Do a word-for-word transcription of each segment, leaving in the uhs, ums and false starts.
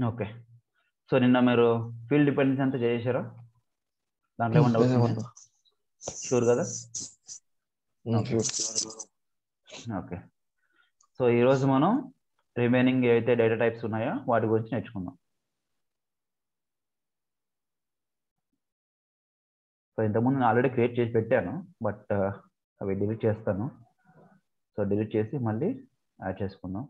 Okay. So నిన్న మీరు field dependence అంతా చేశారా? దాంట్లో ఏమైనా డౌట్స్ ఉన్నాయా? షూర్ కదా? ఓకే ఓకే సో ఈరోజు మనం రిమైనింగ్ ఏవైతే డేటా టైప్స్ ఉన్నాయో వాటి గురించి నేర్చుకుందాం. సో ఇంతకుముందు నేను ఆల్రెడీ క్రియేట్ చేసి పెట్టాను, బట్ అవి డిలీట్ చేస్తాను. సో డిలీట్ చేసి మళ్ళీ యాడ్ చేసుకుందాం.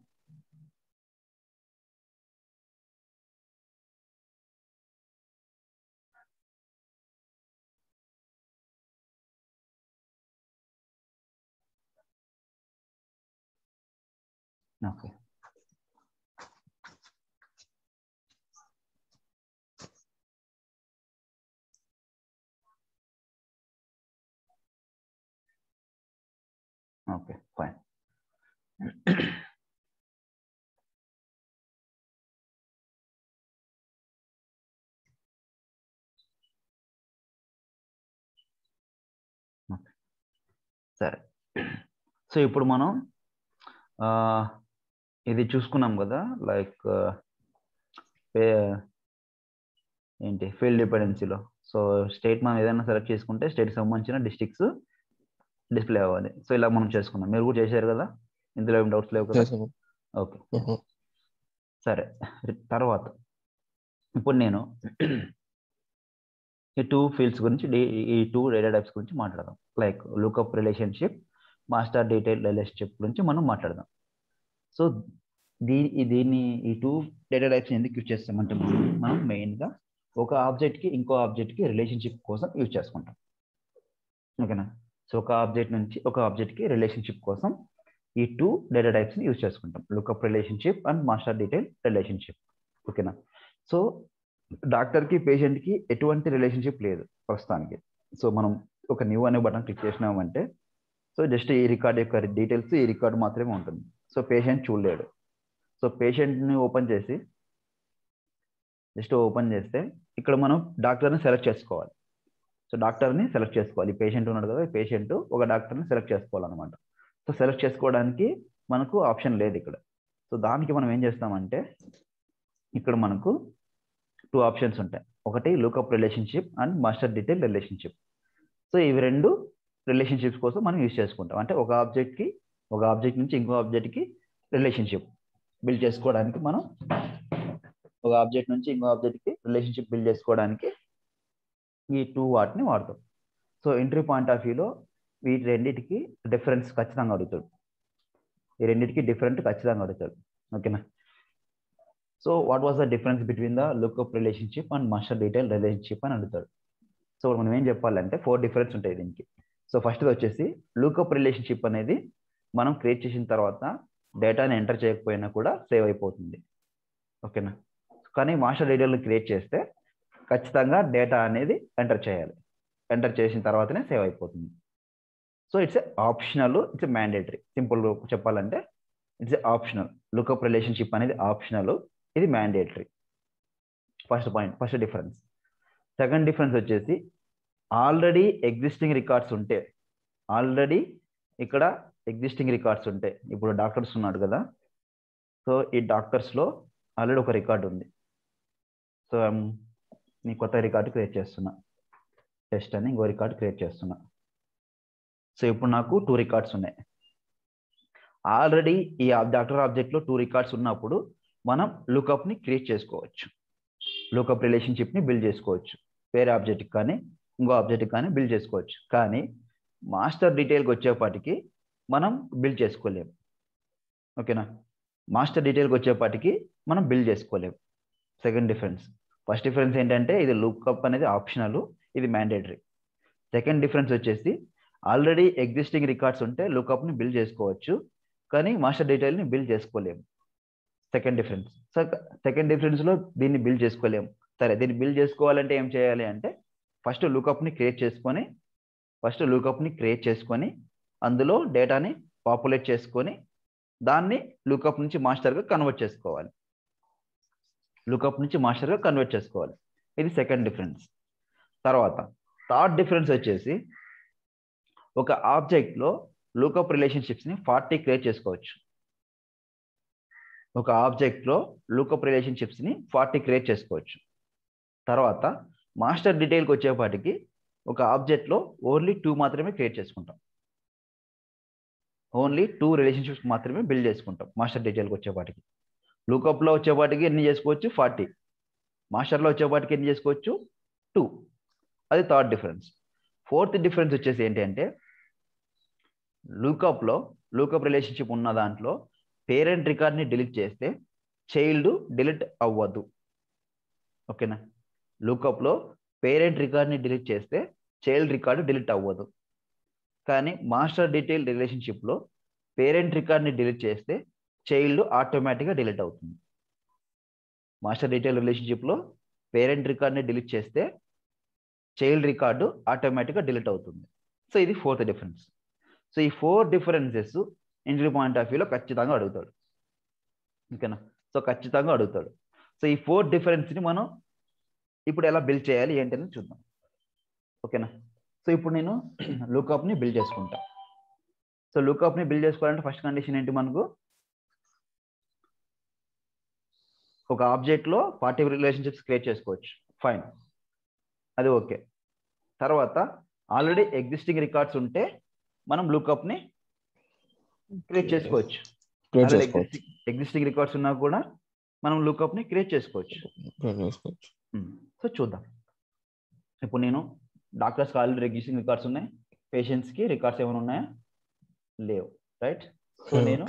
Okay okay fine. సరే, సో ఇప్పుడు మనం ఇది చూసుకున్నాం కదా, లైక్ ఏంటి ఫీల్డ్ డిపెండెన్సీలో. సో స్టేట్ మనం ఏదైనా సెలెక్ట్ చేసుకుంటే స్టేట్కి సంబంధించిన డిస్ట్రిక్ట్స్ డిస్ప్లే అవ్వాలి. సో ఇలా మనం చేసుకున్నాం, మీరు కూడా చేశారు కదా, ఇందులో ఏం డౌట్స్ లేవు కదా? ఓకే సరే. తర్వాత ఇప్పుడు నేను ఈ టూ ఫీల్డ్స్ గురించి, ఈ టూ డేటా టైప్స్ గురించి మాట్లాడదాం. Like lookup relationship, master detail relationship గురించి మనం మాట్లాడదాం. సో దీని దీన్ని ఈ టూ డేటా టైప్స్ ఎందుకు యూజ్ చేస్తామంటే మనం మెయిన్గా ఒక ఆబ్జెక్ట్కి ఇంకో ఆబ్జెక్ట్కి రిలేషన్షిప్ కోసం యూజ్ చేసుకుంటాం. ఓకేనా? సో ఒక ఆబ్జెక్ట్ నుంచి ఒక ఆబ్జెక్ట్కి రిలేషన్షిప్ కోసం ఈ టూ డేటా టైప్స్ని యూజ్ చేసుకుంటాం, lookup relationship and master detail relationship. ఓకేనా? సో డాక్టర్కి పేషెంట్కి ఎటువంటి రిలేషన్షిప్ లేదు ప్రస్తుతానికి. సో మనం ఒక న్యూ అనే బటన్ క్లిక్ చేసినామంటే సో జస్ట్ ఈ రికార్డ్ యొక్క డీటెయిల్స్ ఈ రికార్డ్ మాత్రమే ఉంటుంది. సో పేషెంట్ చూడలేడు. సో పేషెంట్ని ఓపెన్ చేసి జస్ట్ ఓపెన్ చేస్తే ఇక్కడ మనం డాక్టర్ని సెలెక్ట్ చేసుకోవాలి. సో డాక్టర్ని సెలెక్ట్ చేసుకోవాలి. పేషెంట్ ఉన్నాడు కదా, పేషెంట్ ఒక డాక్టర్ని సెలెక్ట్ చేసుకోవాలన్నమాట. సో సెలెక్ట్ చేసుకోవడానికి మనకు ఆప్షన్ లేదు ఇక్కడ. సో దానికి మనం ఏం చేస్తామంటే ఇక్కడ మనకు టూ ఆప్షన్స్ ఉంటాయి. ఒకటి lookup relationship and master detail relationship. So ఇవి రెండు రిలేషన్షిప్స్ కోసం మనం యూజ్ చేసుకుంటాం. అంటే ఒక ఆబ్జెక్ట్కి ఒక ఆబ్జెక్ట్ నుంచి ఇంకో ఆబ్జెక్ట్కి రిలేషన్షిప్ బిల్డ్ చేసుకోవడానికి మనం ఒక ఆబ్జెక్ట్ నుంచి ఇంకో ఆబ్జెక్ట్కి రిలేషన్షిప్ బిల్డ్ చేసుకోవడానికి ఈ టూ వాటిని వాడతాం. సో ఎంట్రీ పాయింట్ ఆఫ్ వ్యూలో వీటి రెండింటికి డిఫరెన్స్ ఖచ్చితంగా అడుగుతాడు. ఈ రెండింటికి డిఫరెంట్ ఖచ్చితంగా అడుగుతాడు. ఓకేనా? So what was the difference between the lookup relationship and master detail relationship అని అడుగుతాడు. సో మనం ఏం చెప్పాలంటే ఫోర్ డిఫరెన్స్ ఉంటాయి దీనికి. సో ఫస్ట్ వచ్చేసి లుకప్ రిలేషన్షిప్ అనేది మనం క్రియేట్ చేసిన తర్వాత డేటాని ఎంటర్ చేయకపోయినా కూడా సేవ్ అయిపోతుంది. ఓకేనా? కానీ మాస్టర్ డీటెయిల్ని క్రియేట్ చేస్తే ఖచ్చితంగా డేటా అనేది ఎంటర్ చేయాలి. ఎంటర్ చేసిన తర్వాతనే సేవ్ అయిపోతుంది. So it's a optional, it's a mandatory. Simple చెప్పాలంటే it's a optional. Lookup relationship అనేది ఆప్షనల్, ఇది mandatory. First point, first difference. Second difference వచ్చేసి ఆల్రెడీ ఎగ్జిస్టింగ్ రికార్డ్స్ ఉంటే, ఆల్రెడీ ఇక్కడ ఎగ్జిస్టింగ్ రికార్డ్స్ ఉంటే, ఇప్పుడు డాక్టర్స్ ఉన్నాడు కదా, సో ఈ డాక్టర్స్లో ఆల్రెడీ ఒక రికార్డు ఉంది. సో నీ కొత్త రికార్డు క్రియేట్ చేస్తున్నా, టెస్ట్ అని ఇంకో రికార్డు క్రియేట్ చేస్తున్నా. సో ఇప్పుడు నాకు టూ రికార్డ్స్ ఉన్నాయి. ఆల్రెడీ ఈ డాక్టర్ ఆబ్జెక్ట్లో టూ రికార్డ్స్ ఉన్నప్పుడు మనం లుకప్ని క్రియేట్ చేసుకోవచ్చు, లుకప్ రిలేషన్షిప్ని బిల్డ్ చేసుకోవచ్చు. వేరే ఆబ్జెక్ట్కి కానీ ఇంకో ఆబ్జెక్ట్కి కానీ బిల్డ్ చేసుకోవచ్చు. కానీ మాస్టర్ డీటెయిల్కి వచ్చేపాటికి మనం బిల్డ్ చేసుకోలేము. ఓకేనా? మాస్టర్ డీటెయిల్కి వచ్చేపాటికి మనం బిల్డ్ చేసుకోలేము. Second difference. ఫస్ట్ డిఫరెన్స్ ఏంటంటే ఇది లుకప్ అనేది ఆప్షనల్, ఇది మ్యాండేటరీ. సెకండ్ డిఫరెన్స్ వచ్చేసి ఆల్రెడీ ఎగ్జిస్టింగ్ రికార్డ్స్ ఉంటే లుకప్ని బిల్డ్ చేసుకోవచ్చు, కానీ మాస్టర్ డీటెయిల్ని బిల్డ్ చేసుకోలేము. Second difference. సో సెకండ్ డిఫరెన్స్లో దీన్ని బిల్డ్ చేసుకోలేము. సరే, దీన్ని బిల్డ్ చేసుకోవాలంటే ఏం చేయాలి అంటే ఫస్ట్ లుకప్ని క్రియేట్ చేసుకొని ఫస్ట్ లుకప్ని క్రియేట్ చేసుకొని అందులో డేటాని పాపులేట్ చేసుకొని దాన్ని లుకప్ నుంచి మాస్టర్గా కన్వర్ట్ చేసుకోవాలి. లుకప్ నుంచి మాస్టర్గా కన్వర్ట్ చేసుకోవాలి. ఇది సెకండ్ డిఫరెన్స్. తర్వాత థర్డ్ డిఫరెన్స్ వచ్చేసి ఒక ఆబ్జెక్ట్లో లుకప్ రిలేషన్షిప్స్ని ఫార్టీ క్రియేట్ చేసుకోవచ్చు. ఒక ఆబ్జెక్ట్లో లూకప్ రిలేషన్షిప్స్ని ఫార్టీ క్రియేట్ చేసుకోవచ్చు. తర్వాత మాస్టర్ డీటెయిల్కి వచ్చేపాటికి ఒక ఆబ్జెక్ట్లో ఓన్లీ టూ మాత్రమే క్రియేట్ చేసుకుంటాం. ఓన్లీ టూ రిలేషన్షిప్స్ మాత్రమే బిల్డ్ చేసుకుంటాం మాస్టర్ డీటెయిల్కి వచ్చేపాటికి. లూకప్లో వచ్చేపాటికి ఎన్ని చేసుకోవచ్చు? ఫార్టీ. మాస్టర్లో వచ్చేపాటికి ఎన్ని చేసుకోవచ్చు? టూ. అది థర్డ్ డిఫరెన్స్. ఫోర్త్ డిఫరెన్స్ వచ్చేసి ఏంటి అంటే లూకప్లో లూకప్ రిలేషన్షిప్ ఉన్న దాంట్లో పేరెంట్ రికార్డ్ని డిలీట్ చేస్తే చైల్డ్ డిలీట్ అవ్వదు. ఓకేనా? లూకప్లో పేరెంట్ రికార్డ్ని డిలీట్ చేస్తే చైల్డ్ రికార్డు డిలీట్ అవ్వదు. కానీ మాస్టర్ డీటెయిల్ రిలేషన్షిప్లో పేరెంట్ రికార్డ్ని డిలీట్ చేస్తే చైల్డ్ ఆటోమేటిక్గా డిలీట్ అవుతుంది. మాస్టర్ డీటెయిల్ రిలేషన్షిప్లో పేరెంట్ రికార్డ్ని డిలీట్ చేస్తే చైల్డ్ రికార్డు ఆటోమేటిక్గా డిలీట్ అవుతుంది. సో ఇది ఫోర్త్ డిఫరెన్స్. సో ఈ four differences interview point of వ్యూలో ఖచ్చితంగా అడుగుతాడు. ఓకేనా? సో ఖచ్చితంగా అడుగుతాడు. సో ఈ ఫోర్ డిఫరెన్స్ని మనం ఇప్పుడు ఎలా బిల్డ్ చేయాలి ఏంటి అని చూద్దాం. ఓకేనా? సో ఇప్పుడు నేను లూకప్ని బిల్డ్ చేసుకుంటా. సో లూకప్ని బిల్డ్ చేసుకోవాలంటే ఫస్ట్ కండిషన్ ఏంటి? మనకు ఒక ఆబ్జెక్ట్లో ఫార్టీ రిలేషన్షిప్స్ క్రియేట్ చేసుకోవచ్చు. ఫైన్, అది ఓకే. తర్వాత ఆల్రెడీ ఎగ్జిస్టింగ్ రికార్డ్స్ ఉంటే మనం లూకప్ని క్రియేట్ చేసుకోవచ్చు. ఎగ్జిస్టింగ్ రికార్డ్స్ ఉన్నా కూడా మనం లూకప్ని క్రియేట్ చేసుకోవచ్చు. సో చూద్దాం. ఇప్పుడు నేను డాక్టర్స్కి ఆల్రెడీ ఎగ్జిస్టింగ్ రికార్డ్స్ ఉన్నాయి, పేషెంట్స్కి రికార్డ్స్ ఏమైనా ఉన్నాయా? లేవు, రైట్? సో నేను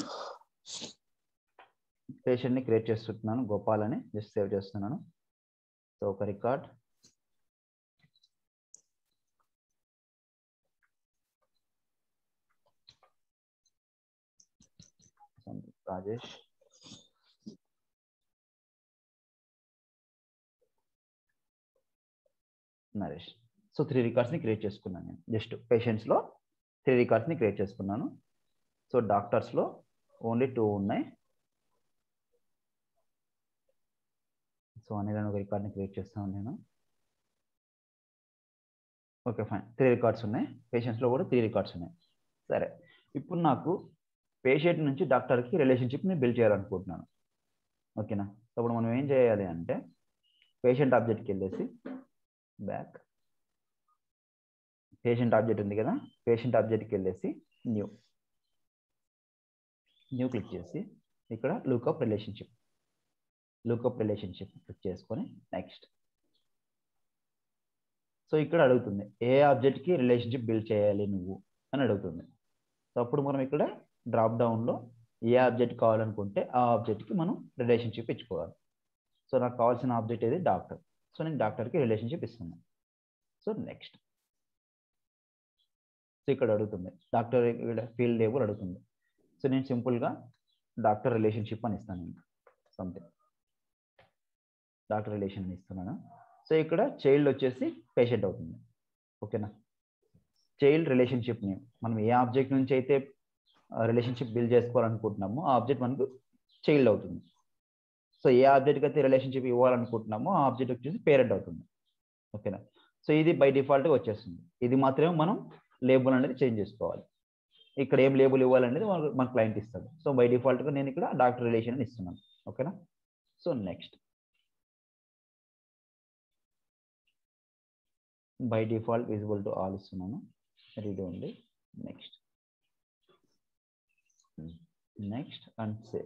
పేషెంట్ని క్రియేట్ చేస్తున్నాను, గోపాల్ అని జస్ట్ సేవ్ చేస్తున్నాను. సో ఒక record, Rajesh, Naresh. So three రికార్డ్స్ని క్రియేట్ చేసుకున్నాను నేను. జస్ట్ పేషెంట్స్లో త్రీ రికార్డ్స్ని క్రియేట్ చేసుకున్నాను. సో డాక్టర్స్లో ఓన్లీ టూ ఉన్నాయి. సో అనిల్ ఒక రికార్డ్ని క్రియేట్ చేస్తాను నేను. ఓకే ఫైన్, త్రీ రికార్డ్స్ ఉన్నాయి. పేషెంట్స్లో కూడా త్రీ రికార్డ్స్ ఉన్నాయి. సరే, ఇప్పుడు నాకు పేషెంట్ నుంచి డాక్టర్కి రిలేషన్షిప్ని బిల్డ్ చేయాలనుకుంటున్నాను. ఓకేనా? అప్పుడు మనం ఏం చేయాలి అంటే పేషెంట్ ఆబ్జెక్ట్కి వెళ్ళేసి బ్యాక్, పేషెంట్ ఆబ్జెక్ట్ ఉంది కదా, పేషెంట్ ఆబ్జెక్ట్కి వెళ్ళేసి న్యూ న్యూ క్లిక్ చేసి ఇక్కడ lookup relationship lookup relationship click చేసుకొని నెక్స్ట్. సో ఇక్కడ అడుగుతుంది ఏ ఆబ్జెక్ట్కి రిలేషన్షిప్ బిల్డ్ చేయాలి నువ్వు అని అడుగుతుంది. సో అప్పుడు మనం ఇక్కడ డ్రాప్ డౌన్లో ఏ ఆబ్జెక్ట్ కావాలనుకుంటే ఆ ఆబ్జెక్ట్కి మనం రిలేషన్షిప్ ఇచ్చుకోవాలి. సో నాకు కావాల్సిన ఆబ్జెక్ట్ ఏది? డాక్టర్. సో నేను డాక్టర్కి రిలేషన్షిప్ ఇస్తున్నాను. So next. సో ఇక్కడ అడుగుతుంది డాక్టర్ ఇక్కడ ఫీల్డ్ లేబుల్ అడుగుతుంది. సో నేను సింపుల్గా డాక్టర్ రిలేషన్షిప్ అని ఇస్తాను, సంథింగ్ డాక్టర్ రిలేషన్ అని ఇస్తున్నాను. సో ఇక్కడ చైల్డ్ వచ్చేసి పేషెంట్ అవుతుంది. ఓకేనా? చైల్డ్ రిలేషన్షిప్ నేమ్ మనం ఏ ఆబ్జెక్ట్ నుంచి అయితే రిలేషన్షిప్ బిల్డ్ చేసుకోవాలనుకుంటున్నామో ఆ ఆబ్జెక్ట్ మనకు చైల్డ్ అవుతుంది. సో ఏ ఆబ్జెక్ట్కి అయితే రిలేషన్షిప్ ఇవ్వాలనుకుంటున్నామో ఆ ఆబ్జెక్ట్ వచ్చేసి పేరెంట్ అవుతుంది. ఓకేనా? సో ఇది బై డిఫాల్ట్గా వచ్చేస్తుంది. ఇది మాత్రమే మనం లేబుల్ అనేది చేంజ్ చేసుకోవాలి. ఇక్కడ ఏం లేబుల్ ఇవ్వాలనేది మన క్లయింట్ ఇస్తాడు. సో బై డిఫాల్ట్గా నేను ఇక్కడ డాక్టర్ రిలేషన్ అని ఇస్తున్నాను. ఓకేనా? So next. By default visible to all ఇస్తున్నాను. ఇది ఉంది. Next next and save.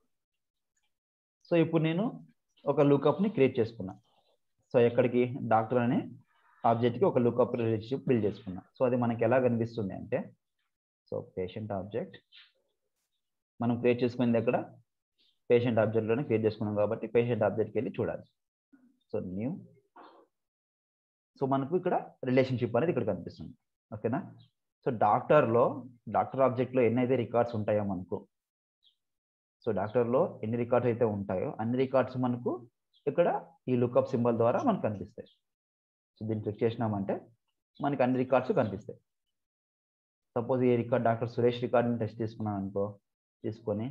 So ఇప్పుడు నేను ఒక లూకప్ని క్రియేట్ చేసుకున్నా. సో ఎక్కడికి? డాక్టర్ అనే ఆబ్జెక్ట్కి ఒక లూకప్ రిలేషన్షిప్ బిల్డ్ చేసుకున్నా. సో అది మనకి ఎలా కనిపిస్తుంది అంటే, సో పేషెంట్ ఆబ్జెక్ట్ మనం క్రియేట్ చేసుకునేది ఎక్కడ? పేషెంట్ ఆబ్జెక్ట్లోనే క్రియేట్ చేసుకున్నాం కాబట్టి పేషెంట్ ఆబ్జెక్ట్కి వెళ్ళి చూడాలి. So new. సో మనకు ఇక్కడ రిలేషన్షిప్ అనేది ఇక్కడ కనిపిస్తుంది. ఓకేనా? సో డాక్టర్లో డాక్టర్ ఆబ్జెక్ట్లో ఎన్నైతే రికార్డ్స్ ఉంటాయో మనకు, సో డాక్టర్లో ఎన్ని రికార్డ్స్ అయితే ఉంటాయో అన్ని రికార్డ్స్ మనకు ఇక్కడ ఈ లుకప్ సింబల్ ద్వారా మనకు కనిపిస్తాయి. సో దీన్ని క్లిక్ చేసినామంటే మనకి అన్ని రికార్డ్స్ కనిపిస్తాయి. సపోజ్ ఈ రికార్డ్ డాక్టర్ సురేష్ రికార్డ్ని టెస్ట్ తీసుకున్నాను అనుకో, తీసుకొని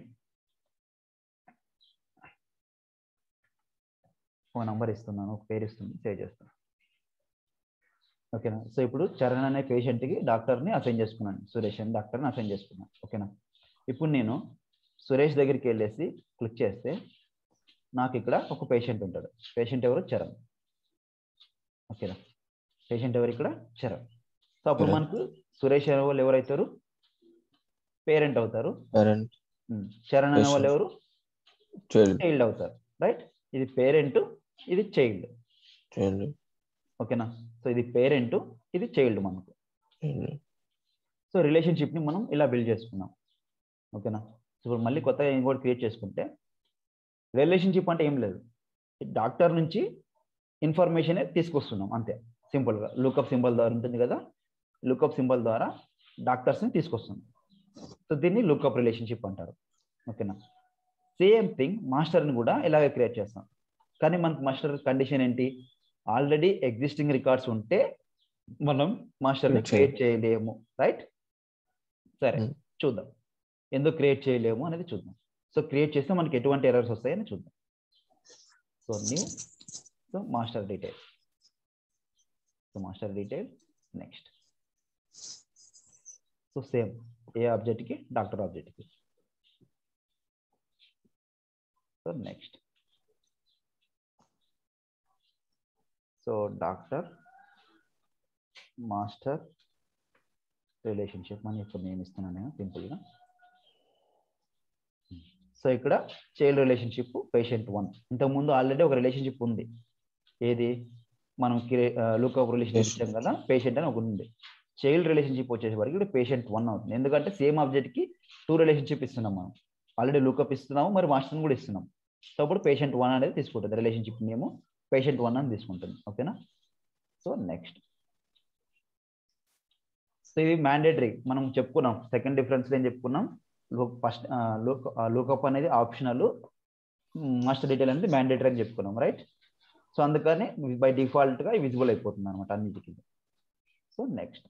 ఒక నంబర్ ఇస్తున్నాను, ఒక పేరు ఇస్తుంది, సేవ్ చేస్తాను. ఓకేనా? సో ఇప్పుడు చరణ్ అనే పేషెంట్కి డాక్టర్ని అసైన్ చేసుకున్నాను, సురేష్ అని డాక్టర్ని అసైన్ చేసుకున్నాను. ఓకేనా? ఇప్పుడు నేను సురేష్ దగ్గరికి వెళ్ళేసి క్లిక్ చేస్తే నాకు ఇక్కడ ఒక పేషెంట్ ఉంటాడు. పేషెంట్ ఎవరు? చరణ్. ఓకేనా, పేషెంట్ ఎవరు ఇక్కడ? చరణ్. సో అప్పుడు మనకు సురేష్ అనే వాళ్ళు ఎవరైతారు? పేరెంట్ అవుతారు. చరణ్ అనే వాళ్ళు ఎవరు? చైల్డ్ అవుతారు. రైట్, ఇది పేరెంట్, ఇది చైల్డ్. ఓకేనా, సో ఇది పేరెంట్, ఇది చైల్డ్ మనకు. సో రిలేషన్షిప్ ని మనం ఇలా బిల్డ్ చేసుకున్నాం. ఓకేనా, సో ఇప్పుడు మళ్ళీ కొత్తగా ఇంకోటి క్రియేట్ చేసుకుంటే రిలేషన్షిప్ అంటే ఏం లేదు, డాక్టర్ నుంచి ఇన్ఫర్మేషన్ తీసుకొస్తున్నాం అంతే. సింపుల్గా లుకప్ సింబల్ ద్వారా ఉంటుంది కదా, లుకప్ సింబల్ ద్వారా డాక్టర్స్ని తీసుకొస్తున్నాం. సో దీన్ని లుకప్ రిలేషన్షిప్ అంటారు. ఓకేనా, సేమ్ థింగ్ మాస్టర్ని కూడా ఇలాగే క్రియేట్ చేస్తాం. కానీ మనకు మాస్టర్ కండిషన్ ఏంటి? ఆల్రెడీ ఎగ్జిస్టింగ్ రికార్డ్స్ ఉంటే మనం మాస్టర్ని క్రియేట్ చేయలేము. రైట్, సరే చూద్దాం ఎందుకు క్రియేట్ చేయలేము అనేది చూద్దాం. సో క్రియేట్ చేస్తే మనకి ఎటువంటి ఎర్రర్స్ వస్తాయని చూద్దాం. So new, so master detail, so master detail next. So same ఏ ఆబ్జెక్ట్కి? డాక్టర్ ఆబ్జెక్ట్కి. So next, so doctor master relationship అని ఇప్పుడు నేను ఇస్తున్నాను నేను సింపుల్గా. సో ఇక్కడ చైల్డ్ రిలేషన్షిప్ పేషెంట్ వన్. ఇంతకుముందు ఆల్రెడీ ఒక రిలేషన్షిప్ ఉంది, ఏది? మనం లుకప్ రిలేషన్షిప్ ఇచ్చాం కదా, పేషెంట్ అని ఒకటి ఉంది. చైల్డ్ రిలేషన్షిప్ వచ్చేసరికి ఇక్కడ పేషెంట్ వన్ అవుతుంది. ఎందుకంటే సేమ్ ఆబ్జెక్ట్కి టూ రిలేషన్షిప్ ఇస్తున్నాం మనం. ఆల్రెడీ లుకప్ ఇస్తున్నాము, మరి మాస్టర్ని కూడా ఇస్తున్నాం. సో అప్పుడు పేషెంట్ వన్ అనేది తీసుకుంటుంది, రిలేషన్షిప్ నేమ్ పేషెంట్ వన్ అని తీసుకుంటుంది. ఓకేనా, సో నెక్స్ట్. సో ఇది మ్యాండేటరీ మనం చెప్పుకున్నాం. సెకండ్ డిఫరెన్స్ ఏం చెప్పుకున్నాం? ఫస్ట్ లుకప్ అనేది ఆప్షనల్, మాస్టర్ డీటెయిల్ అనేది మ్యాండేటరీ అని చెప్పుకున్నాం. రైట్, సో అందుకని బై డిఫాల్ట్గా విజిబుల్ అయిపోతుంది అనమాట అన్నిటికీ. సో నెక్స్ట్,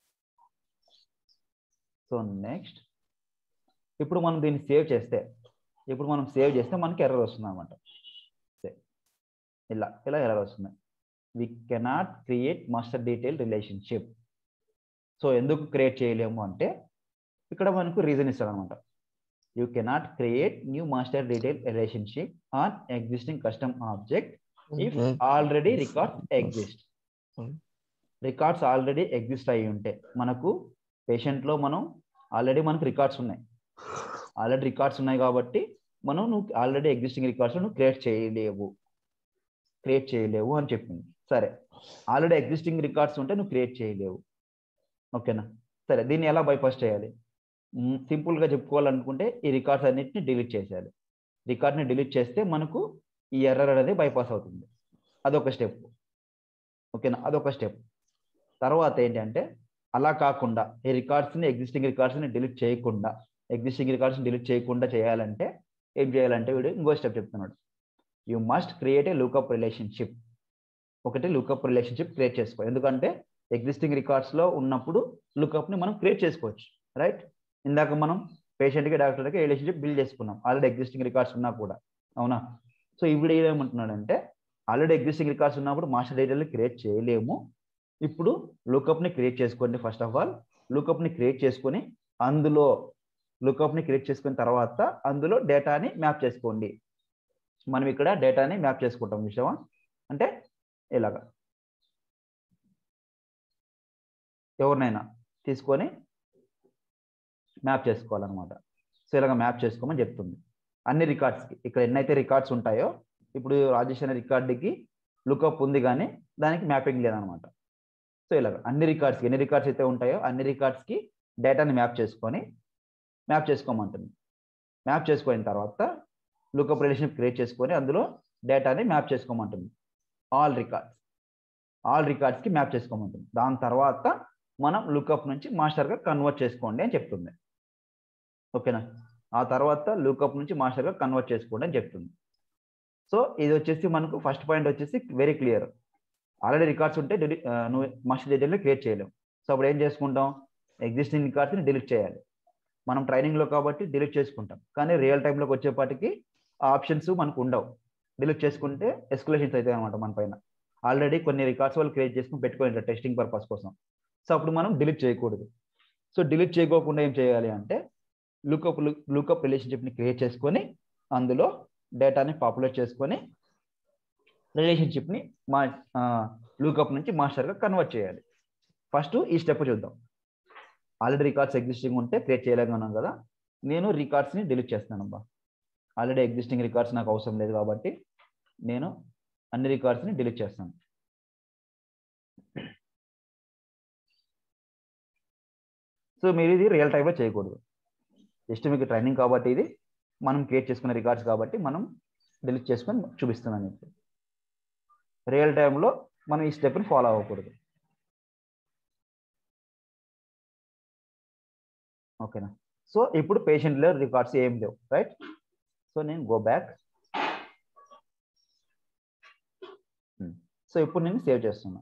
సో నెక్స్ట్ ఇప్పుడు మనం దీన్ని సేవ్ చేస్తే, ఇప్పుడు మనం సేవ్ చేస్తే మనకి ఎర్రర్ వస్తుంది అనమాట. ఇలా ఇలా ఎర్రర్ వస్తుంది, we cannot create master detail relationship. So ఎందుకు క్రియేట్ చేయలేము అంటే ఇక్కడ మనకు రీజన్ ఇస్తాడు అనమాట. You cannot create new master detail relationship on existing custom object if already records exist. Records already exist అయి ఉంటే, మనకు పేషెంట్లో మనం ఆల్రెడీ మనకు రికార్డ్స్ ఉన్నాయి, ఆల్రెడీ రికార్డ్స్ ఉన్నాయి కాబట్టి మనం నువ్వు ఆల్రెడీ ఎగ్జిస్టింగ్ రికార్డ్స్ నువ్వు క్రియేట్ చేయలేవు, క్రియేట్ చేయలేవు అని చెప్పింది. సరే, ఆల్రెడీ ఎగ్జిస్టింగ్ రికార్డ్స్ ఉంటే నువ్వు క్రియేట్ చేయలేవు. ఓకేనా, సరే దీన్ని ఎలా బైపాస్ చేయాలి? సింపుల్గా చెప్పుకోవాలనుకుంటే ఈ రికార్డ్స్ అన్నిటిని డిలీట్ చేసేయాలి. రికార్డ్ని డిలీట్ చేస్తే మనకు ఈ ఎర్రర్ అనేది బైపాస్ అవుతుంది. అదొక స్టెప్. ఓకేనా, అదొక స్టెప్. తర్వాత ఏంటంటే అలా కాకుండా ఈ రికార్డ్స్ని ఎగ్జిస్టింగ్ రికార్డ్స్ని డిలీట్ చేయకుండా ఎగ్జిస్టింగ్ రికార్డ్స్ని డిలీట్ చేయకుండా చేయాలంటే ఏం చేయాలంటే వీడు ఇంకో స్టెప్ చెప్తున్నాడు. You must create a lookup relationship. ఒకటి లుకప్ రిలేషన్షిప్ క్రియేట్ చేసుకో, ఎందుకంటే ఎగ్జిస్టింగ్ రికార్డ్స్లో ఉన్నప్పుడు లుకప్ని మనం క్రియేట్ చేసుకోవచ్చు. రైట్, ఇందాక మనం పేషెంట్కి డాక్టర్కి రిలేషన్షిప్ బిల్డ్ చేసుకున్నాం ఆల్రెడీ ఎగ్జిస్టింగ్ రికార్డ్స్ ఉన్నా కూడా, అవునా? సో ఇప్పుడు ఏమంటున్నాడంటే ఆల్రెడీ ఎగ్జిస్టింగ్ రికార్డ్స్ ఉన్నప్పుడు మాస్టర్ డీటెయిల్ని క్రియేట్ చేయలేము. ఇప్పుడు లుకప్ని క్రియేట్ చేసుకోండి. ఫస్ట్ ఆఫ్ ఆల్ లుకప్ని క్రియేట్ చేసుకొని అందులో లుకప్ని క్రియేట్ చేసుకున్న తర్వాత అందులో డేటాని మ్యాప్ చేసుకోండి. మనం ఇక్కడ డేటాని మ్యాప్ చేసుకుంటాం విషయమా, అంటే ఇలాగా ఎవరినైనా తీసుకొని మ్యాప్ చేసుకోవాలన్నమాట. సో ఇలాగ మ్యాప్ చేసుకోమని చెప్తుంది అన్ని రికార్డ్స్కి. ఇక్కడ ఎన్నైతే రికార్డ్స్ ఉంటాయో, ఇప్పుడు రాజేష్ అనే రికార్డుకి లుకప్ ఉంది కానీ దానికి మ్యాపింగ్ లేదనమాట. సో ఇలాగ అన్ని రికార్డ్స్కి ఎన్ని రికార్డ్స్ అయితే ఉంటాయో అన్ని రికార్డ్స్కి డేటాని మ్యాప్ చేసుకొని మ్యాప్ చేసుకోమంటుంది. మ్యాప్ చేసుకున్న తర్వాత లుకప్ రిలేషన్ క్రియేట్ చేసుకొని అందులో డేటాని మ్యాప్ చేసుకోమంటుంది. ఆల్ రికార్డ్స్ ఆల్ రికార్డ్స్కి మ్యాప్ చేసుకోమంటుంది. దాని తర్వాత మనం లుకప్ నుంచి మాస్టర్గా కన్వర్ట్ చేసుకోండి అని చెప్తుంది. ఓకేనా, ఆ తర్వాత లుకప్ నుంచి మాస్టర్గా కన్వర్ట్ చేసుకోండి అని చెప్తుంది. సో ఇది వచ్చేసి మనకు ఫస్ట్ పాయింట్ వచ్చేసి వెరీ క్లియర్. ఆల్రెడీ రికార్డ్స్ ఉంటే డిలీట్ నువ్వు మాస్టర్ డీటెయిల్ని క్రియేట్ చేయలేము. సో అప్పుడు ఏం చేసుకుంటాం? ఎగ్జిస్టింగ్ రికార్డ్స్ని డిలీట్ చేయాలి. మనం ట్రైనింగ్లో కాబట్టి డిలీట్ చేసుకుంటాం, కానీ రియల్ టైంలోకి వచ్చేపాటికి ఆ ఆప్షన్స్ మనకు ఉండవు. డిలీట్ చేసుకుంటే ఎస్కలేషన్స్ అవుతాయి అనమాట మన పైన. ఆల్రెడీ కొన్ని రికార్డ్స్ వాళ్ళు క్రియేట్ చేసుకుని పెట్టుకోవాలి టెస్టింగ్ పర్పస్ కోసం. సో అప్పుడు మనం డిలీట్ చేయకూడదు. సో డిలీట్ చేయకోకుండా ఏం చేయాలి అంటే లుకప్ లుకప్ రిలేషన్షిప్ని క్రియేట్ చేసుకొని అందులో డేటాని పాపులేట్ చేసుకొని రిలేషన్షిప్ని మా లుకప్ నుంచి మాస్టర్గా కన్వర్ట్ చేయాలి. ఫస్ట్ ఈ స్టెప్ చూద్దాం. ఆల్రెడీ రికార్డ్స్ ఎగ్జిస్టింగ్ ఉంటే క్రియేట్ చేయలేకున్నాం కదా, నేను రికార్డ్స్ని డిలీట్ చేస్తాను అబ్బా. ఆల్రెడీ ఎగ్జిస్టింగ్ రికార్డ్స్ నాకు అవసరం లేదు కాబట్టి నేను అన్ని రికార్డ్స్ని డిలీట్ చేస్తాను. సో మీరు ఇది రియల్ టైంలో చేయకూడదు, జస్ట్ మీకు ట్రైనింగ్ కాబట్టి ఇది మనం క్రియేట్ చేసుకున్న రికార్డ్స్ కాబట్టి మనం డిలీట్ చేసుకొని చూపిస్తున్నాను. ఇప్పుడు రియల్ టైంలో మనం ఈ స్టెప్ని ఫాలో అవ్వకూడదు. ఓకేనా? సో ఇప్పుడు పేషెంట్లో రికార్డ్స్ ఏం లేవు, రైట్? సో నేను గో బ్యాక్. సో ఇప్పుడు నేను సేవ్ చేస్తున్నా.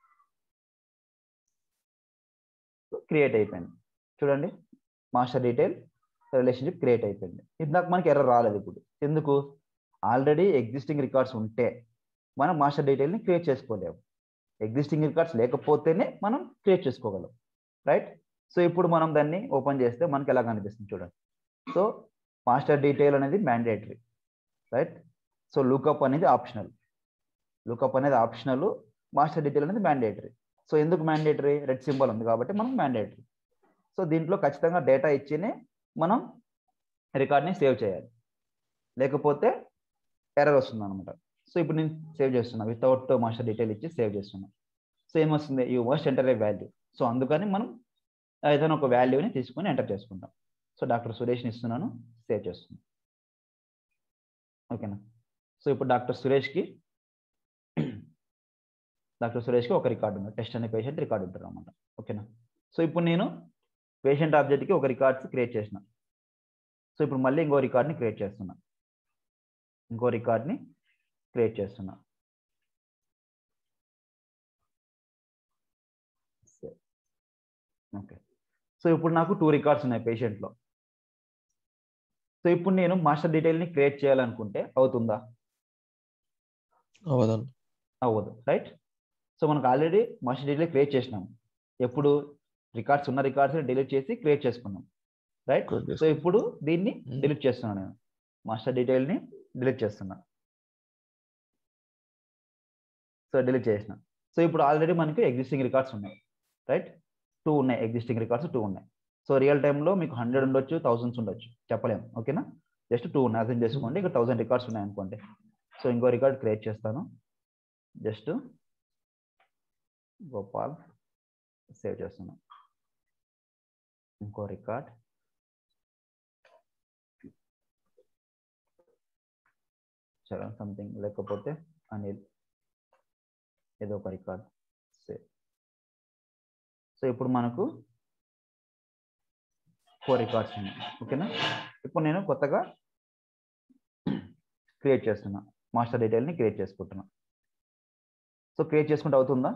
క్రియేట్ అయిపోయింది చూడండి, మాస్టర్ డీటెయిల్ రిలేషన్షిప్ క్రియేట్ అయిపోయింది. ఇందాక మనకి ఎర్రర్ రాలేదు. ఇప్పుడు ఎందుకు? ఆల్రెడీ ఎగ్జిస్టింగ్ రికార్డ్స్ ఉంటే మనం మాస్టర్ డీటెయిల్ని క్రియేట్ చేసుకోలేము. ఎగ్జిస్టింగ్ రికార్డ్స్ లేకపోతేనే మనం క్రియేట్ చేసుకోగలం, రైట్? సో ఇప్పుడు మనం దాన్ని ఓపెన్ చేస్తే మనకి ఎలా కనిపిస్తుంది చూడండి. సో మాస్టర్ డీటెయిల్ అనేది మ్యాండేటరీ, రైట్? సో లుకప్ అనేది ఆప్షనల్. లుకప్ అనేది ఆప్షనల్, మాస్టర్ డీటెయిల్ అనేది మ్యాండేటరీ. సో ఎందుకు మ్యాండేటరీ? రెడ్ సింబల్ ఉంది కాబట్టి మనం మ్యాండేటరీ. సో దీంట్లో ఖచ్చితంగా డేటా ఇచ్చినే మనం రికార్డ్ని సేవ్ చేయాలి, లేకపోతే ఎర్రర్ వస్తుంది అనమాట. సో ఇప్పుడు నేను సేవ్ చేస్తున్నా, వితౌట్ మాస్టర్ డీటెయిల్ ఇచ్చి సేవ్ చేస్తున్నా. సో ఏమొస్తుంది? You must enter a value. So అందుకని మనం ఏదైనా ఒక వాల్యూని తీసుకొని ఎంటర్ చేసుకుంటాం. సో డాక్టర్ సురేష్ని ఇస్తున్నాను, సేవ్ చేస్తున్నాను. ఓకేనా? సో ఇప్పుడు డాక్టర్ సురేష్కి డాక్టర్ సురేష్కి ఒక రికార్డు ఉంది, టెస్ట్ అనే పేషెంట్ రికార్డు ఉంటుంది అనమాట. ఓకేనా? సో ఇప్పుడు నేను పేషెంట్ ఆబ్జెక్ట్కి ఒక రికార్డ్స్ క్రియేట్ చేసిన. సో ఇప్పుడు మళ్ళీ ఇంకో రికార్డ్ని క్రియేట్ చేస్తున్నా, ఇంకో రికార్డ్ని క్రియేట్ చేస్తున్నా. ఓకే. సో ఇప్పుడు నాకు టూ రికార్డ్స్ ఉన్నాయి పేషెంట్లో. సో ఇప్పుడు నేను మాస్టర్ డీటెయిల్ని క్రియేట్ చేయాలనుకుంటే అవుతుందా? అవ్వదు. అవ్వదు, రైట్? సో మనకు ఆల్రెడీ మాస్టర్ డీటెయిల్ క్రియేట్ చేసినాము. ఎప్పుడు రికార్డ్స్ ఉన్న రికార్డ్స్ని డిలీట్ చేసి క్రియేట్ చేసుకున్నాం, రైట్? సో ఇప్పుడు దీన్ని డిలీట్ చేస్తున్నాను, నేను మాస్టర్ డీటెయిల్ని డిలీట్ చేస్తున్నా. సో డిలీట్ చేసిన. సో ఇప్పుడు ఆల్రెడీ మనకి ఎగ్జిస్టింగ్ రికార్డ్స్ ఉన్నాయి, రైట్? టూ ఉన్నాయి, ఎగ్జిస్టింగ్ రికార్డ్స్ టూ ఉన్నాయి. సో రియల్ టైంలో మీకు హండ్రెడ్ ఉండొచ్చు, థౌసండ్స్ ఉండొచ్చు, చెప్పలేము. ఓకేనా? జస్ట్ టూ ఉన్నాయి, అర్థం చేసుకోండి. ఇక్కడ థౌసండ్ రికార్డ్స్ ఉన్నాయి అనుకోండి. సో ఇంకో రికార్డ్ క్రియేట్ చేస్తాను, జస్ట్ గోపాల్, సేవ్ చేస్తున్నాను. ఇంకో రికార్డ్, చరణ్ సంథింగ్, లేకపోతే అనిల్, ఏదో ఒక రికార్డ్, సేవ్. సో ఇప్పుడు మనకు ఫోర్ రికార్డ్స్ ఉన్నాయి. ఓకేనా? ఇప్పుడు నేను కొత్తగా క్రియేట్ చేస్తున్నా, మాస్టర్ డీటెయిల్ని క్రియేట్ చేసుకుంటున్నా. సో క్రియేట్ చేసుకుంటే అవుతుందా?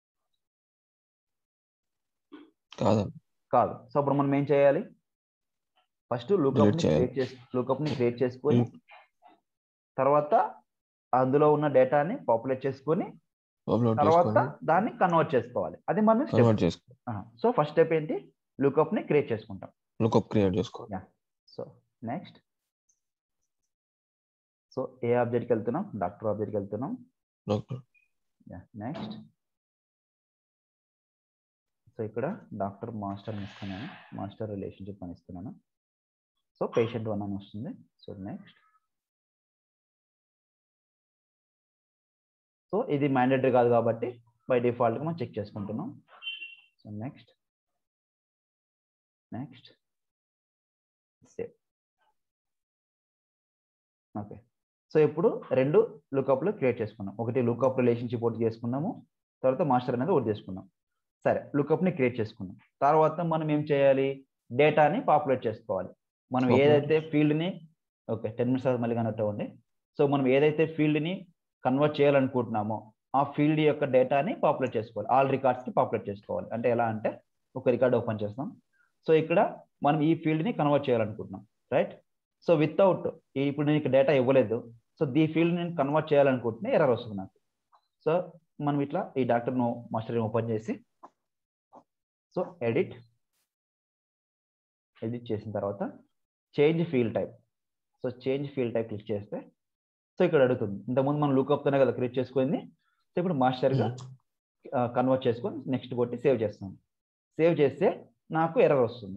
కాదు కాదు. సో అప్పుడు మనం ఏం చేయాలి? ఫస్ట్ లుకప్ని క్రియేట్ చేసి లుకప్ని క్రియేట్ చేసుకొని తర్వాత అందులో ఉన్న డేటాని పాపులేట్ చేసుకొని తర్వాత దాన్ని కన్వర్ట్ చేసుకోవాలి. అది మనం సో ఫస్ట్ స్టెప్ ఏంటి? లుకప్ని క్రియేట్ చేసుకుంటాం. లుకప్ క్రియేట్ చేసుకోవాలి. సో నెక్స్ట్, సో ఏ ఆబ్జెక్ట్కి వెళ్తున్నాం? డాక్టర్ ఆబ్జెక్ట్కి వెళ్తున్నాం. నెక్స్ట్, సో ఇక్కడ డాక్టర్ మాస్టర్ ఇస్తున్నాను, మాస్టర్ రిలేషన్షిప్ అని ఇస్తున్నాను. సో పేషెంట్ వన్ అని వస్తుంది. సో నెక్స్ట్, సో ఇది మ్యాండేటరీ కాదు కాబట్టి బై డిఫాల్ట్గా మనం చెక్ చేసుకుంటున్నాం. So next, next, save. Okay. So ఇప్పుడు రెండు లుకప్లు క్రియేట్ చేసుకున్నాం. ఒకటి లుకప్ రిలేషన్షిప్ ఒకటి చేసుకున్నాము, తర్వాత మాస్టర్ అనేది ఒకటి చేసుకున్నాం. సరే, లుకప్ని క్రియేట్ చేసుకున్నాం. తర్వాత మనం ఏం చేయాలి? డేటాని పాపులేట్ చేసుకోవాలి. మనం ఏదైతే ఫీల్డ్ని, ఓకే టెన్ మినిట్స్ మళ్ళీ కనెక్ట్ అవ్వండి. సో మనం ఏదైతే ఫీల్డ్ని కన్వర్ట్ చేయాలనుకుంటున్నామో ఆ ఫీల్డ్ యొక్క డేటాని పాపులేట్ చేసుకోవాలి, ఆల్ రికార్డ్స్కి పాపులేట్ చేసుకోవాలి. అంటే ఎలా అంటే, ఒక రికార్డ్ ఓపెన్ చేస్తాం. సో ఇక్కడ మనం ఈ ఫీల్డ్ని కన్వర్ట్ చేయాలనుకుంటున్నాం, రైట్? సో వితౌట్, ఇప్పుడు నేను ఇక్కడ డేటా ఇవ్వలేదు, సో ఈ ఫీల్డ్ నేను కన్వర్ట్ చేయాలనుకుంటున్నా ఎర్రర్ వస్తుంది నాకు. సో మనం ఇట్లా ఈ డాక్టర్ మాస్టర్ ఓపెన్ చేసి, సో ఎడిట్ ఎడిట్ చేసిన తర్వాత change field type. So change field type click చేస్తే సో ఇక్కడ అడుగుతుంది, ఇంతకుముందు మనం లూకప్తోనే కదా క్రియేట్ చేసుకుంది. సో ఇప్పుడు మాస్టర్గా కన్వర్ట్ చేసుకొని నెక్స్ట్ కొట్టి సేవ్ చేస్తాను. సేవ్ చేస్తే నాకు ఎర్రర్ వస్తుంది.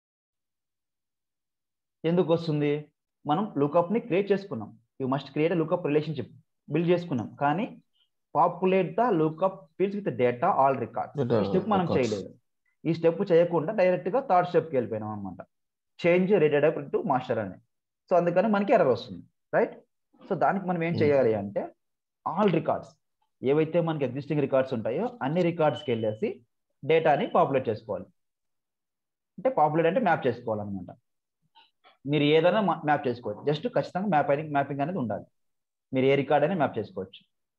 ఎందుకు వస్తుంది? మనం లుకప్ని క్రియేట్ చేసుకున్నాం. You must create lookup relationship build చేసుకున్నాం, కానీ populate the lookup fields with data all records ఈ స్టెప్ మనం చేయలేదు. ఈ స్టెప్ చేయకుండా డైరెక్ట్గా థర్డ్ స్టెప్కి వెళ్ళిపోయినాం అనమాట, change rated up to master అని. సో అందుకని మనకి ఎర్రర్ వస్తుంది, రైట్? సో దానికి మనం ఏం చేయాలి అంటే ఆల్ రికార్డ్స్ ఏవైతే మనకి ఎగ్జిస్టింగ్ రికార్డ్స్ ఉంటాయో అన్ని రికార్డ్స్కి వెళ్ళేసి డేటాని పాపులేట్ చేసుకోవాలి. అంటే పాపులేట్ అంటే మ్యాప్ చేసుకోవాలన్నమాట. మీరు ఏదైనా మ్యాప్ చేసుకోవచ్చు, జస్ట్ ఖచ్చితంగా మ్యాప్ అనేది మ్యాపింగ్ అనేది ఉండాలి. మీరు ఏ రికార్డ్ అయినా మ్యాప్ చేసుకోవచ్చు.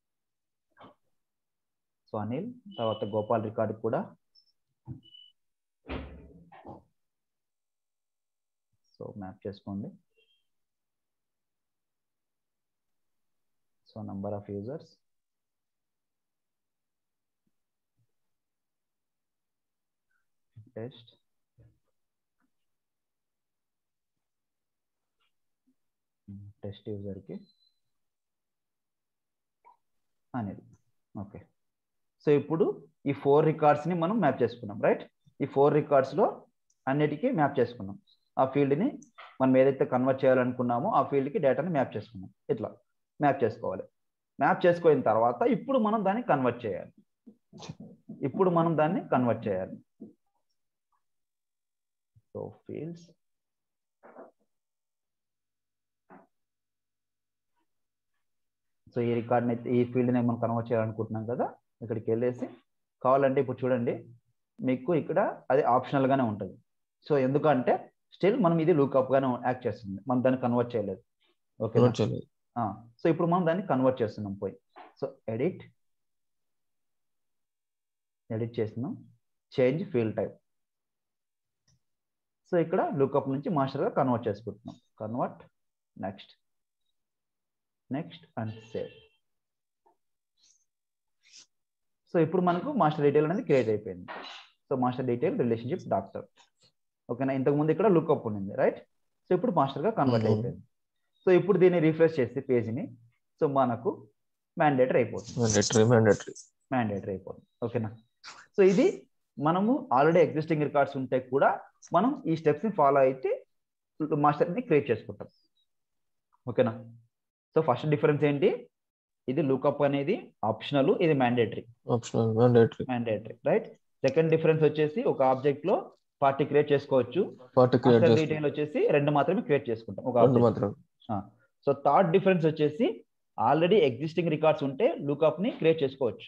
సో అనిల్ తర్వాత గోపాల్ రికార్డు కూడా సో మ్యాప్ చేసుకోండి. So number of users, test, test యూజర్కి అనేది. ఓకే, సో ఇప్పుడు ఈ ఫోర్ రికార్డ్స్ని మనం మ్యాప్ చేసుకున్నాం, రైట్? ఈ ఫోర్ రికార్డ్స్లో అన్నిటికీ మ్యాప్ చేసుకున్నాం. ఆ ఫీల్డ్ని మనం ఏదైతే కన్వర్ట్ చేయాలనుకున్నామో ఆ ఫీల్డ్కి డేటాని మ్యాప్ చేసుకున్నాం. ఇట్లా మ్యాప్ చేసుకోవాలి. మ్యాప్ చేసుకున్న తర్వాత ఇప్పుడు మనం దాన్ని కన్వర్ట్ చేయాలి. ఇప్పుడు మనం దాన్ని కన్వర్ట్ చేయాలి. సో ఫీల్డ్స్, సో ఈ రికార్డ్ని ఈ ఫీల్డ్ని మనం కన్వర్ట్ చేయాలనుకుంటున్నాం కదా, ఇక్కడికి వెళ్ళేసి కావాలంటే ఇప్పుడు చూడండి మీకు ఇక్కడ అది ఆప్షనల్గానే ఉంటుంది. సో ఎందుకంటే స్టిల్ మనం ఇది లూకప్గానే యాక్ట్ చేస్తుంది, మనం దాన్ని కన్వర్ట్ చేయలేదు. ఓకే, సో ఇప్పుడు మనం దాన్ని కన్వర్ట్ చేస్తున్నాం పోయి. సో ఎడిట్ ఎడిట్ చేస్తున్నాం, చేంజ్ ఫీల్డ్ టైప్. సో ఇక్కడ లుకప్ నుంచి మాస్టర్గా కన్వర్ట్ చేసుకుంటున్నాం. Convert, next next and save. So ఇప్పుడు మనకు మాస్టర్ డీటెయిల్ అనేది క్రియేట్ అయిపోయింది. So master detail relationship doctor. ఓకేనా, ఇంతకుముందు ఇక్కడ లుకప్ ఉంది, రైట్? సో ఇప్పుడు మాస్టర్గా కన్వర్ట్ అయిపోయింది. సో ఇప్పుడు దీన్ని రిఫ్రెష్ చేసి పేజ్ని, సో మనకు మ్యాండేటరీ అయిపోతుంది. మ్యాండేటరీ అయిపోతుంది. ఓకేనా, సో ఇది మనము ఆల్రెడీ ఎగ్జిస్టింగ్ రికార్డ్స్ ఉంటే కూడా మనం ఈ స్టెప్స్ని ఫాలో అయితే మాస్టర్ని క్రియేట్ చేసుకుంటాం. ఓకేనా, సో ఫస్ట్ డిఫరెన్స్ ఏంటి? ఇది లుకప్ అనేది ఆప్షనల్, ఇది mandatory. Optional, mandatory, mandatory, right? Second difference వచ్చేసి ఒక ఆబ్జెక్ట్ లో పార్టీ క్రియేట్ చేసుకోవచ్చు, పార్టీ క్రియేట్ మాస్టర్ డీటెయిల్ వచ్చేసి రెండు మాత్రమే క్రియేట్ చేసుకుంటాం ఒక రెండు మాత్రం. సో థర్డ్ డిఫరెన్స్ వచ్చేసి ఆల్రెడీ ఎగ్జిస్టింగ్ రికార్డ్స్ ఉంటే లుకప్ ని క్రియేట్ చేసుకోవచ్చు.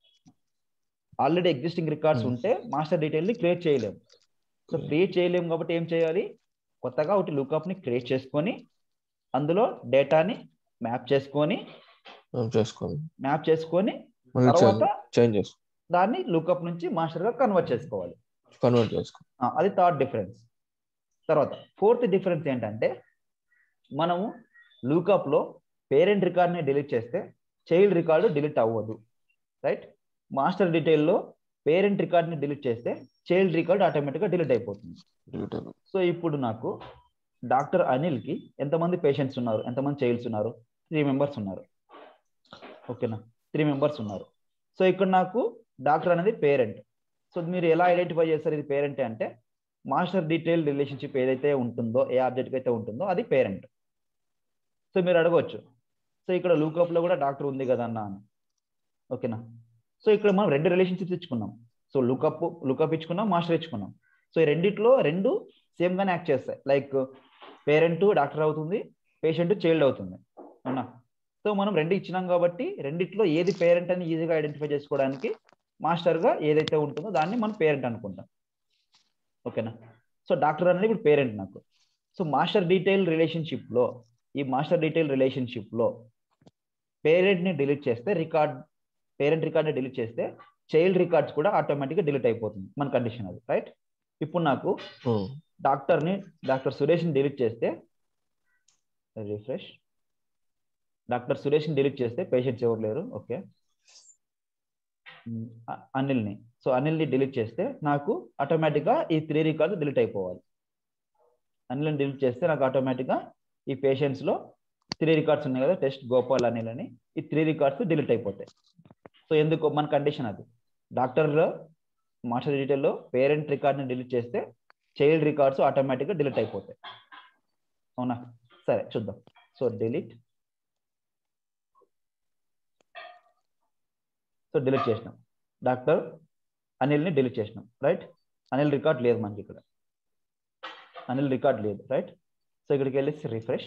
ఆల్రెడీ ఎగ్జిస్టింగ్ రికార్డ్స్ ఉంటే మాస్టర్ డీటెయిల్ ని క్రియేట్ చేయలేము. సో క్రియేట్ చేయలేము కాబట్టి ఏం చేయాలి? కొత్తగా ఒకటి లుకప్ ని క్రియేట్ చేసుకొని అందులో డేటాని మ్యాప్ చేసుకొని చేసుకొని మ్యాప్ చేసుకొని తర్వాత చేంజ్ చేసుకో దాన్ని లుకప్ నుంచి మాస్టర్ గా కన్వర్ట్ చేసుకోవాలి. కన్వర్ట్ చేసుకో అది థర్డ్ డిఫరెన్స్. తర్వాత ఫోర్త్ డిఫరెన్స్ ఏంటంటే మనము లూకప్ లో పేరెంట్ రికార్డ్ని డిలీట్ చేస్తే చైల్డ్ రికార్డు డిలీట్ అవ్వదు, రైట్? మాస్టర్ డీటెయిల్లో పేరెంట్ రికార్డ్ని డిలీట్ చేస్తే చైల్డ్ రికార్డ్ ఆటోమేటిక్గా డిలీట్ అయిపోతుంది. సో ఇప్పుడు నాకు డాక్టర్ అనిల్కి ఎంతమంది పేషెంట్స్ ఉన్నారు, ఎంతమంది చైల్డ్స్ ఉన్నారు? త్రీ మెంబర్స్ ఉన్నారు. ఓకేనా, త్రీ మెంబర్స్ ఉన్నారు. సో ఇక్కడ నాకు డాక్టర్ అనేది పేరెంట్. సో మీరు ఎలా ఐడెంటిఫై చేస్తారు ఇది పేరెంట్ అంటే మాస్టర్ డీటెయిల్ రిలేషన్షిప్ ఏదైతే ఉంటుందో, ఏ ఆబ్జెక్ట్ అయితే ఉంటుందో అది పేరెంట్. సో మీరు అడగవచ్చు, సో ఇక్కడ లూకప్లో కూడా డాక్టర్ ఉంది కదా అన్న అని. ఓకేనా, సో ఇక్కడ మనం రెండు రిలేషన్షిప్స్ ఇచ్చుకున్నాం. సో లుకప్ లుకప్ ఇచ్చుకున్నాం, మాస్టర్ ఇచ్చుకున్నాం. సో ఈ రెండిట్లో రెండు సేమ్గానే యాక్ట్ చేస్తాయి. లైక్ పేరెంట్ డాక్టర్ అవుతుంది, పేషెంట్ చైల్డ్ అవుతుంది, అవునా? సో మనం రెండు ఇచ్చినాం కాబట్టి రెండిట్లో ఏది పేరెంట్ అని ఈజీగా ఐడెంటిఫై చేసుకోవడానికి మాస్టర్గా ఏదైతే ఉంటుందో దాన్ని మనం పేరెంట్ అనుకుంటాం. ఓకేనా, సో డాక్టర్ అనేది ఇప్పుడు పేరెంట్ నాకు. సో మాస్టర్ డీటెయిల్ రిలేషన్షిప్లో ఈ మాస్టర్ డీటెయిల్ రిలేషన్షిప్లో పేరెంట్ని డిలీట్ చేస్తే రికార్డ్ పేరెంట్ రికార్డ్ని డిలీట్ చేస్తే చైల్డ్ రికార్డ్స్ కూడా ఆటోమేటిక్గా డిలీట్ అయిపోతుంది మన కండిషన్ అది, రైట్? ఇప్పుడు నాకు డాక్టర్ని డాక్టర్ సురేష్ని డిలీట్ చేస్తే రిఫ్రెష్ డాక్టర్ సురేష్ని డిలీట్ చేస్తే పేషెంట్స్ ఎవరు లేరు. ఓకే, అనిల్ని సో అనిల్ని డిలీట్ చేస్తే నాకు ఆటోమేటిక్గా ఈ త్రీ రికార్డు డిలీట్ అయిపోవాలి. అనిల్ని డిలీట్ చేస్తే నాకు ఆటోమేటిక్గా ఈ పేషెంట్స్లో త్రీ రికార్డ్స్ ఉన్నాయి కదా, టెస్ట్ గోపాల్ అనిల్ అని, ఈ త్రీ రికార్డ్స్ డిలీట్ అయిపోతాయి. సో ఎందుకు మన కండిషన్ అది, డాక్టర్లో మాస్టర్ డీటెయిల్లో పేరెంట్ రికార్డ్ని డిలీట్ చేస్తే చైల్డ్ రికార్డ్స్ ఆటోమేటిక్గా డిలీట్ అయిపోతాయి. అవునా? సరే చూద్దాం. సో డిలీట్, సో డిలీట్ చేసినాం, డాక్టర్ అనిల్ని డిలీట్ చేసినాం, రైట్. అనిల్ రికార్డ్ లేదు మనకి ఇక్కడ, అనిల్ రికార్డ్ లేదు, రైట్. సో ఇక్కడికి వెళ్ళేసి refresh.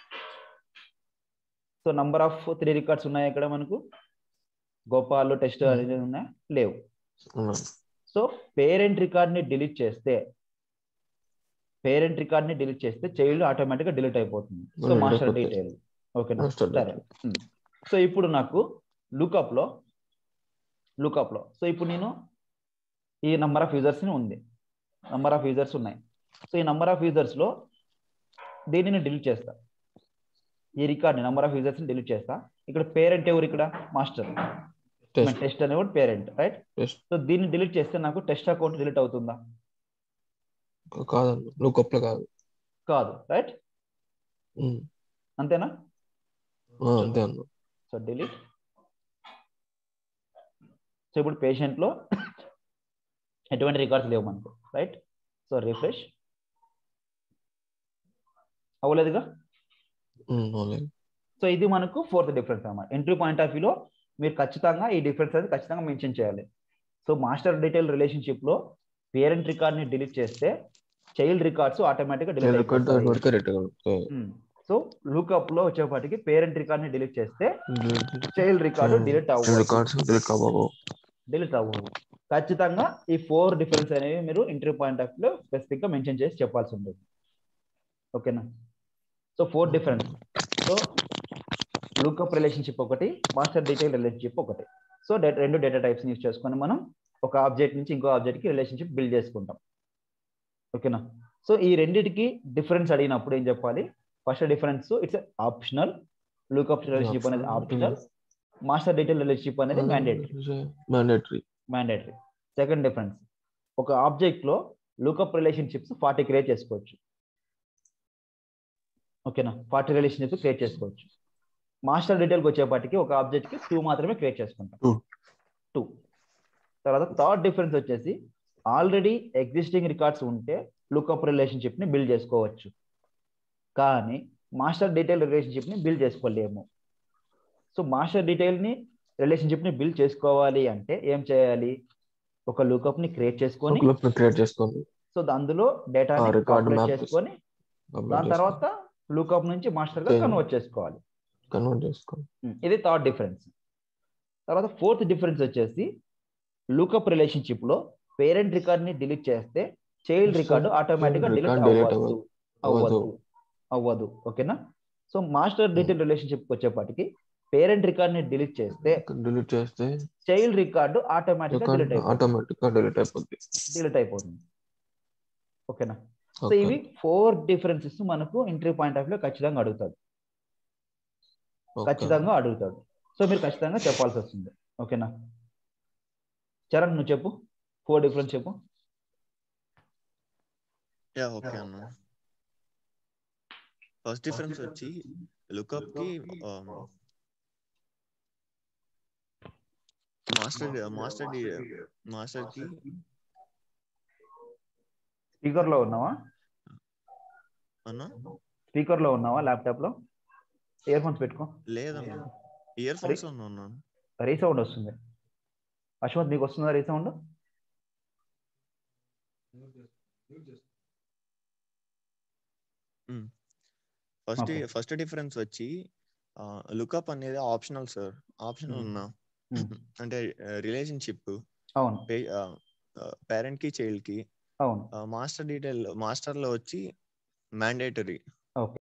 So number of three records ఉన్నాయి ఇక్కడ మనకు, గోపాల్ టెస్ట్ అనేది ఉన్నాయా, లేవు. సో పేరెంట్ రికార్డ్ని డిలీట్ చేస్తే పేరెంట్ రికార్డ్ని డిలీట్ చేస్తే చైల్డ్ ఆటోమేటిక్గా డిలీట్ అయిపోతుంది. సో మాస్టర్ డీటెయిల్, ఓకేనా? సరే. సో ఇప్పుడు నాకు లుకప్లో లుకప్లో సో ఇప్పుడు నేను ఈ నంబర్ ఆఫ్ యూజర్స్ని ఉంది, నంబర్ ఆఫ్ యూజర్స్ ఉన్నాయి. సో ఈ నంబర్ ఆఫ్ యూజర్స్లో దీనిని డిలీట్ చేస్తా, ఈ రికార్డ్ని నంబర్ ఆఫ్ యూజర్స్ని డిలీట్ చేస్తా. ఇక్కడ పేరెంట్ ఎవరు, ఇక్కడ మాస్టర్, టెస్ట్ అనేవాడు పేరెంట్, రైట్. సో దీన్ని డిలీట్ చేస్తే నాకు టెస్ట్ అకౌంట్ డిలీట్ అవుతుందా? కాదు, లుకప్ లో కాదు. కాదు, రైట్. అంతేనా? అంతే అన్న. So delete. సో ఇప్పుడు పేషెంట్లో ఎటువంటి రికార్డ్స్ లేవు మనకు, రైట్. So refresh. అవ్వలేదుగా? సో ఇది మనకు ఫోర్త్ డిఫరెన్స్ అన్నమాట. ఎంట్రీ పాయింట్ ఆఫ్ వ్యూలో మీరు ఖచ్చితంగా ఈ డిఫరెన్స్ అనేది ఖచ్చితంగా మెన్షన్ చేయాలి. సో మాస్టర్ డీటెయిల్ రిలేషన్షిప్లో పేరెంట్ రికార్డ్ని డిలీట్ చేస్తే చైల్డ్ రికార్డ్స్ ఆటోమేటిక్గా డిలీట్ అయిపోతాయి. సో లుకప్ లో వచ్చేపాటికి పేరెంట్ రికార్డ్ ని డిలీట్ చేస్తే చైల్డ్ రికార్డు డిలీట్ అవ్వదు, డిలీట్ అవ్వదు. ఖచ్చితంగా ఈ ఫోర్ డిఫరెన్స్ అనేవి మీరు ఎంట్రీ పాయింట్ ఆఫ్ లో స్పెసిఫిక్ గా మెన్షన్ చేసి చెప్పాల్సి ఉంటుంది. ఓకేనా? So four difference. So lookup relationship ఒకటి, మాస్టర్ డీటెయిల్ రిలేషన్షిప్ ఒకటి. సో రెండు డేటా టైప్స్ యూజ్ చేసుకొని మనం ఒక ఆబ్జెక్ట్ నుంచి ఇంకో ఆబ్జెక్ట్ కి రిలేషన్షిప్ బిల్డ్ చేసుకుంటాం. ఓకేనా? సో ఈ రెండింటికి డిఫరెన్స్ అడిగినప్పుడు ఏం చెప్పాలి? First difference it's optional, lookup relationship అనేది ఆప్షనల్, మాస్టర్ డీటెయిల్ రిలేషన్షిప్ అనేది mandatory mandatory mandatory second difference, ఒక ఆబ్జెక్ట్ లో లుకప్ రిలేషన్షిప్స్ ఫార్టీ క్రియేట్ చేసుకోవచ్చు. ఓకేనా? ఫార్టీ రిలేషన్షిప్స్ క్రియేట్ చేసుకోవచ్చు. మాస్టర్ డీటెయిల్కి వచ్చేపాటికి ఒక ఆబ్జెక్ట్ కి టూ మాత్రమే క్రియేట్ చేసుకుంటాం, టూ. తర్వాత థర్డ్ డిఫరెన్స్ వచ్చేసి ఆల్రెడీ ఎగ్జిస్టింగ్ రికార్డ్స్ ఉంటే లుకప్ రిలేషన్షిప్ ని బిల్డ్ చేసుకోవచ్చు, కానీ మాస్టర్ డీటెయిల్ రిలేషన్షిప్ ని బిల్డ్ చేసుకోలేము. సో మాస్టర్ డీటెయిల్ ని రిలేషన్షిప్ ని బిల్డ్ చేసుకోవాలి అంటే ఏం చేయాలి? ఒక లుకప్ ని క్రియేట్ చేసుకొని క్రియేట్ చేసుకోండి. సో అందులో డేటాని కాల్కులేట్ చేసుకొని దాని తర్వాత లుకప్ నుంచి మాస్టర్ గా కన్వర్ట్ చేసుకోవాలి. కన్వర్ట్ చేసుకోవాలి ఇది థర్డ్ డిఫరెన్స్. తర్వాత ఫోర్త్ డిఫరెన్స్ వచ్చేసి లుకప్ రిలేషన్షిప్ లో పేరెంట్ రికార్డ్ ని డిలీట్ చేస్తే చైల్డ్ రికార్డు ఆటోమేటిక్ గా డిలీట్ అవ్వదు అవ్వదు అవ్వదు ఓకేనా? సో మాస్టర్ డీటెయిల్ రిలేషన్షిప్ వచ్చేపాటికి పేరెంట్ రికార్డ్ ని డిలీట్ చేస్తే డిలీట్ చేస్తే చైల్డ్ రికార్డు ఆటోమేటిక్ గా డిలీట్ అయిపోతుంది ఆటోమేటిక్ గా డిలీట్ అయిపోతుంది డిలీట్ అయిపోతుంది ఓకేనా? సో ఇవి ఫోర్ డిఫరెన్సెస్ మనకు ఎంట్రీ పాయింట్ ఆఫ్ లో ఖచ్చితంగా అడుగుతాడు ఖచ్చితంగా అడుగుతాడు సో మీరు ఖచ్చితంగా చెప్పాల్సి వస్తుంది. ఓకేనా? చరణ్ నువ్వు చెప్పు, ఫోర్ డిఫరెన్స్ చెప్పు. యా ఓకే అన్న. ఫస్ట్ డిఫరెన్స్ వచ్చి లుకప్ కి మాస్టర్ మాస్టర్ మాస్టర్ కి స్పీకర్ లో ఉన్నావా అన్న? స్పీకర్ లో ఉన్నావా? ల్యాప్టాప్ లో ఇయర్ ఫోన్స్ పెట్టుకో. లేదన్న, ఇయర్ ఫోన్స్ ఉన్నాను. రీసౌండ్ వస్తుంది. అశ్వంత్ నీకు వస్తుందా రీసౌండ్? ఫస్ట్ ఫస్ట్ డిఫరెన్స్ వచ్చి లుకప్ అనేది ఆప్షనల్ సార్. ఆప్షనల్ ఉన్నా అంటే రిలేషన్షిప్ అవును పేరెంట్ కి చైల్డ్ కి. అవును మాస్టర్ డీటెయిల్ మాస్టర్ లో వచ్చి మ్యాండేటరీ. ఓకే